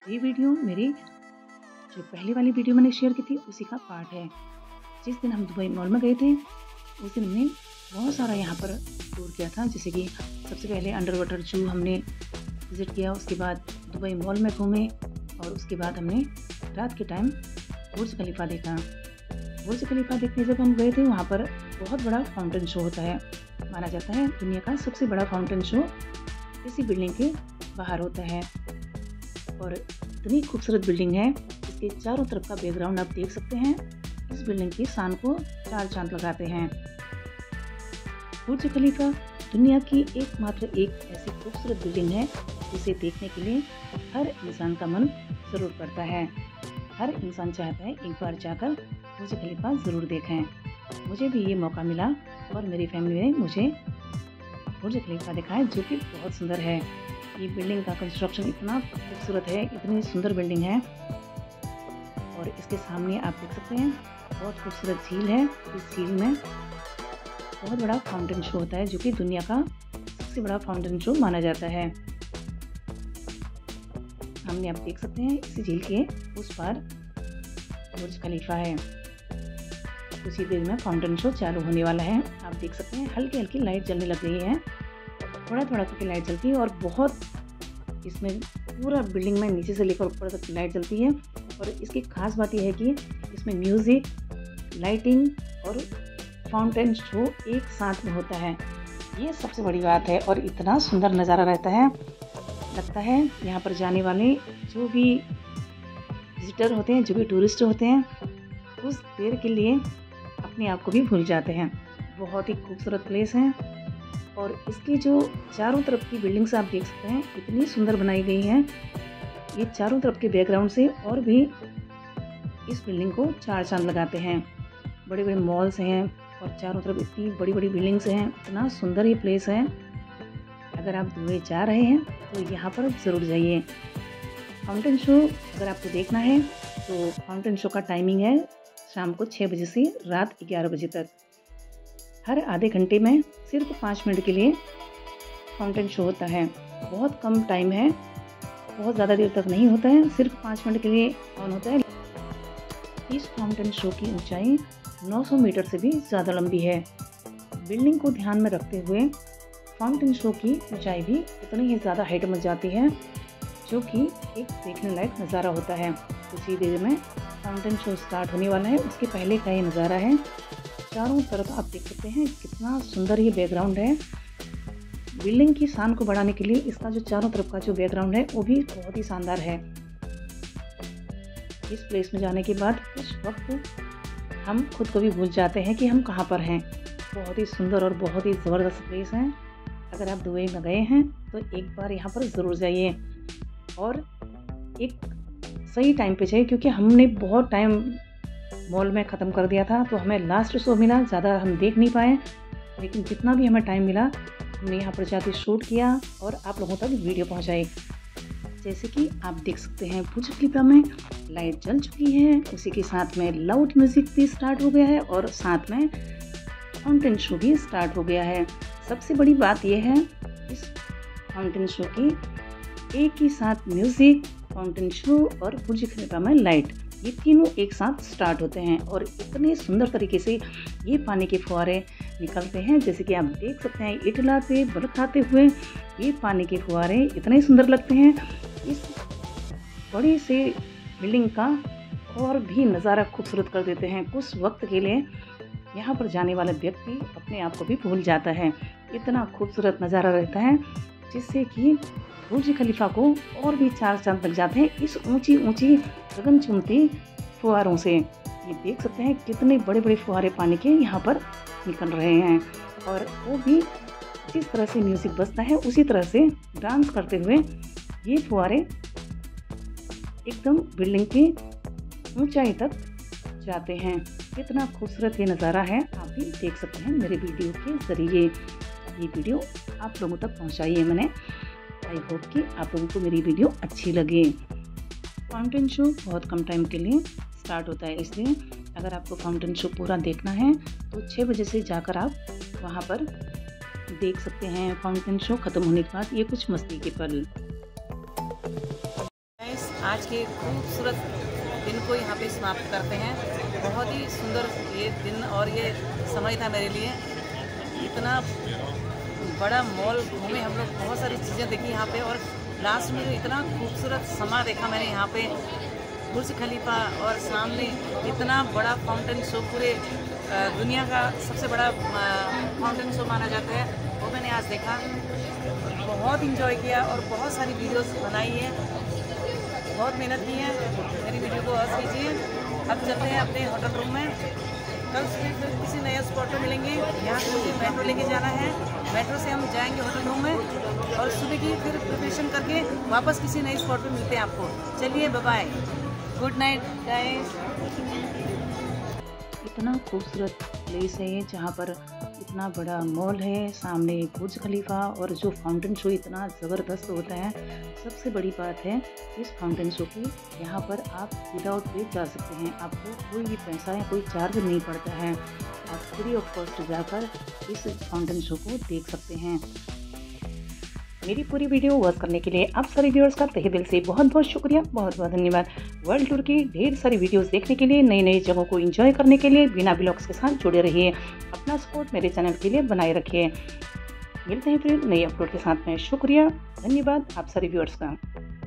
ये वीडियो मेरी जो पहली वाली वीडियो मैंने शेयर की थी उसी का पार्ट है। जिस दिन हम दुबई मॉल में गए थे उस दिन हमने बहुत सारा यहाँ पर टूर किया था। जैसे कि सबसे पहले अंडर वाटर जू हमने विज़िट किया, उसके बाद दुबई मॉल में घूमे और उसके बाद हमने रात के टाइम बुर्ज खलीफा देखा। बुर्ज खलीफा देखने जब हम गए थे वहाँ पर बहुत बड़ा फाउंटेन शो होता है। माना जाता है दुनिया का सबसे बड़ा फाउंटेन शो इसी बिल्डिंग के बाहर होता है और इतनी खूबसूरत बिल्डिंग है। इसके चारों तरफ का बैकग्राउंड आप देख सकते हैं। इस बिल्डिंग की शान को चार चांद लगाते हैं। बुर्ज खलीफा दुनिया की एकमात्र एक ऐसी खूबसूरत बिल्डिंग है जिसे देखने के लिए हर इंसान का मन ज़रूर करता है। हर इंसान चाहता है एक बार जाकर बुर्ज खलीफा ज़रूर देखें। मुझे भी ये मौका मिला और मेरी फैमिली ने मुझे बुर्ज खलीफा दिखाया जो कि बहुत सुंदर है। ये बिल्डिंग का कंस्ट्रक्शन इतना खूबसूरत है, इतनी सुंदर बिल्डिंग है और इसके सामने आप देख सकते हैं बहुत खूबसूरत झील है। इस झील में बहुत बड़ा फाउंटेन शो होता है जो कि दुनिया का सबसे बड़ा फाउंटेन शो माना जाता है। सामने आप देख सकते हैं इसी झील के उस पार बुर्ज खलीफा है। कुछ ही देर में फाउंटेन शो चालू होने वाला है। आप देख सकते हैं हल्की हल्की लाइट जलने लग गई है, थोड़ा थोड़ा करके लाइट जलती है और बहुत इसमें पूरा बिल्डिंग में नीचे से लेकर ऊपर तक लाइट जलती है। और इसकी खास बात यह है कि इसमें म्यूज़िक, लाइटिंग और फाउंटेन शो एक साथ में होता है। ये सबसे बड़ी बात है और इतना सुंदर नज़ारा रहता है। लगता है यहाँ पर जाने वाले जो भी विजिटर होते हैं, जो भी टूरिस्ट होते हैं, कुछ देर के लिए अपने आप को भी भूल जाते हैं। बहुत ही खूबसूरत प्लेस है और इसकी जो चारों तरफ की बिल्डिंग्स आप देख सकते हैं इतनी सुंदर बनाई गई हैं। ये चारों तरफ के बैकग्राउंड से और भी इस बिल्डिंग को चार चांद लगाते हैं। बड़े बड़े मॉल्स हैं और चारों तरफ इतनी बड़ी बड़ी बिल्डिंग्स हैं। इतना सुंदर ये प्लेस है। अगर आप दुबई जा रहे हैं तो यहाँ पर ज़रूर जाइए। फाउंटेन शो अगर आपको देखना है तो फाउंटेन शो का टाइमिंग है शाम को 6 बजे से रात 11 बजे तक। हर आधे घंटे में सिर्फ 5 मिनट के लिए फाउंटेन शो होता है। बहुत कम टाइम है, बहुत ज़्यादा देर तक नहीं होता है, सिर्फ 5 मिनट के लिए ऑन होता है। इस फाउंटेन शो की ऊंचाई 900 मीटर से भी ज़्यादा लंबी है। बिल्डिंग को ध्यान में रखते हुए फाउंटेन शो की ऊंचाई भी इतनी ही ज़्यादा हाइट में जाती है जो कि एक देखने लायक नज़ारा होता है। कुछ ही देर में फाउंटेन शो स्टार्ट होने वाला है, उसके पहले का ये नज़ारा है। चारों तरफ आप देख सकते हैं कितना सुंदर ये बैकग्राउंड है। बिल्डिंग की शान को बढ़ाने के लिए इसका जो चारों तरफ का जो बैकग्राउंड है वो भी बहुत ही शानदार है। इस प्लेस में जाने के बाद कुछ वक्त हम खुद को भी भूल जाते हैं कि हम कहाँ पर हैं। बहुत ही सुंदर और बहुत ही ज़बरदस्त प्लेस है। अगर आप दुबई में गए हैं तो एक बार यहाँ पर ज़रूर जाइए और एक सही टाइम पे जाइए, क्योंकि हमने बहुत टाइम मॉल में ख़त्म कर दिया था तो हमें लास्ट शो मिला, ज़्यादा हम देख नहीं पाए। लेकिन जितना भी हमें टाइम मिला हमने यहाँ पर जाके शूट किया और आप लोगों तक वीडियो पहुँचाई। जैसे कि आप देख सकते हैं बुर्ज खलीफा में लाइट जल चुकी है, उसी के साथ में लाउड म्यूज़िक भी स्टार्ट हो गया है और साथ में फाउंटेन शो भी स्टार्ट हो गया है। सबसे बड़ी बात यह है इस फाउंटेन शो की, एक ही साथ म्यूज़िक, फाउंटेन शो और बुर्ज खलीफा में लाइट, ये तीनों एक साथ स्टार्ट होते हैं और इतने सुंदर तरीके से ये पानी के फुहारे निकलते हैं। जैसे कि आप देख सकते हैं इटलाते बरसाते हुए ये पानी के फुहारे इतने सुंदर लगते हैं। इस बड़ी से बिल्डिंग का और भी नज़ारा खूबसूरत कर देते हैं। कुछ वक्त के लिए यहाँ पर जाने वाला व्यक्ति अपने आप को भी भूल जाता है। इतना खूबसूरत नज़ारा रहता है जिससे कि बुर्ज खलीफा को और भी चार चांद लग जाते हैं इस ऊंची ऊंची गगन चुम्बती फुहारों से। ये देख सकते हैं कितने बड़े बड़े फुहारे पानी के यहाँ पर निकल रहे हैं और वो भी जिस तरह से म्यूज़िक बजता है उसी तरह से डांस करते हुए ये फुहारे एकदम बिल्डिंग की ऊंचाई तक जाते हैं। कितना खूबसूरत ये नज़ारा है, आप भी देख सकते हैं मेरे वीडियो के ज़रिए। ये वीडियो आप लोगों तक पहुंचाई है मैंने। आई होप कि आप लोगों को मेरी वीडियो अच्छी लगे। फाउंटेन शो बहुत कम टाइम के लिए स्टार्ट होता है, इसलिए अगर आपको फाउंटेन शो पूरा देखना है तो 6 बजे से जाकर आप वहाँ पर देख सकते हैं। फाउंटेन शो ख़त्म होने के बाद ये कुछ मस्ती के पल। आज के खूबसूरत दिन को यहाँ पे समाप्त करते हैं। बहुत ही सुंदर ये दिन और ये समय था मेरे लिए। इतना बड़ा मॉल घूमे हम लोग, बहुत सारी चीज़ें देखी यहाँ पे, और लास्ट में इतना खूबसूरत समा देखा मैंने यहाँ पे, बुर्ज खलीफा और सामने इतना बड़ा फाउंटेन शो, पूरे दुनिया का सबसे बड़ा फाउंटेन शो माना जाता है, वो मैंने आज देखा। बहुत इंजॉय किया और बहुत सारी वीडियोस बनाई है, बहुत मेहनत की है। मेरी वीडियो को वॉच कीजिए। अब चलते हैं अपने होटल रूम में। कल फिर किसी नए स्पॉट पर मिलेंगे। यहाँ से मुझे मेट्रो लेके जाना है, मेट्रो से हम जाएंगे होटल रूम में और सुबह की फिर प्रिपरेशन करके वापस किसी नए स्पॉट पर मिलते हैं आपको। चलिए bye bye, good night guys. इतना खूबसूरत प्लेस है ये, जहाँ पर इतना बड़ा मॉल है, सामने बुर्ज खलीफा, और जो फाउंटेन शो इतना ज़बरदस्त होता है। सबसे बड़ी बात है इस फाउंटेन शो की, यहाँ पर आप विदाउट पे जा सकते हैं, आपको कोई भी पैसा या कोई चार्ज नहीं पड़ता है। आप फ्री ऑफ कॉस्ट जाकर इस फाउंटेन शो को देख सकते हैं। मेरी पूरी वीडियो वॉच करने के लिए आप सभी व्यूअर्स का तहे दिल से बहुत बहुत शुक्रिया, बहुत बहुत धन्यवाद। वर्ल्ड टूर की ढेर सारी वीडियोस देखने के लिए, नई नई जगहों को एंजॉय करने के लिए बिना ब्लॉग्स के साथ जुड़े रहिए। अपना सपोर्ट मेरे चैनल के लिए बनाए रखिए। मिलते हैं फिर नई अपलोड के साथ में। शुक्रिया, धन्यवाद आप सभी व्यूअर्स का।